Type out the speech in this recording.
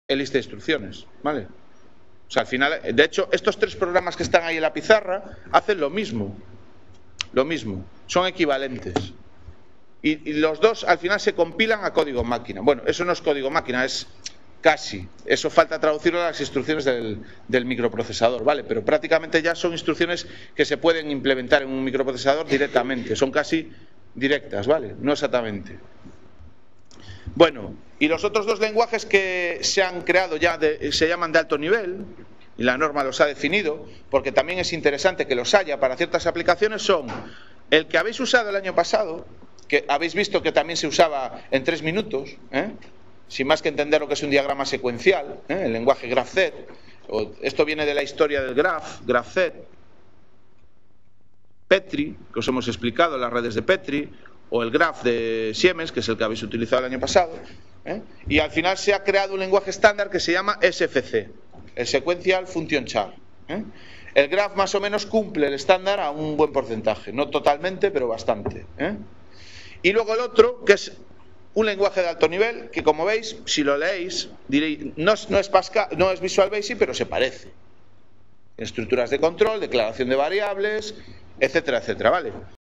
en lista de instrucciones, ¿vale? O sea, al final, de hecho, estos tres programas que están ahí en la pizarra hacen lo mismo, son equivalentes. Y los dos al final se compilan a código máquina. Bueno, eso no es código máquina, es casi. Eso falta traducirlo a las instrucciones del microprocesador, ¿vale? Pero prácticamente ya son instrucciones que se pueden implementar en un microprocesador directamente. Son casi directas, ¿vale? No exactamente. Bueno, y los otros dos lenguajes que se han creado ya se llaman de alto nivel, y la norma los ha definido, porque también es interesante que los haya para ciertas aplicaciones, son el que habéis usado el año pasado, que habéis visto que también se usaba en 3 minutos, sin más que entender lo que es un diagrama secuencial, el lenguaje GraphZ. Esto viene de la historia del GraphZ. Petri, que os hemos explicado, las redes de Petri, o el graph de Siemens, que es el que habéis utilizado el año pasado, y al final se ha creado un lenguaje estándar que se llama SFC, el Sequential Function Chart. El graph más o menos cumple el estándar a un buen porcentaje, no totalmente, pero bastante. Y luego el otro, que es un lenguaje de alto nivel, que como veis, si lo leéis, diréis, no es Visual Basic, pero se parece. Estructuras de control, declaración de variables, etcétera, etcétera, ¿vale?